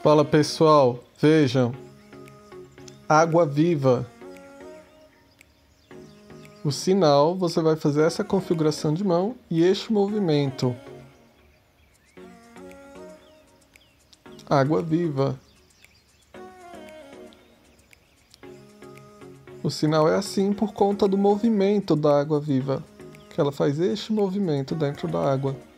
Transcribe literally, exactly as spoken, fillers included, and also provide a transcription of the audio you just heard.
Fala pessoal, vejam, água viva. O sinal, você vai fazer essa configuração de mão e este movimento. Água viva. O sinal é assim por conta do movimento da água viva, que ela faz este movimento dentro da água.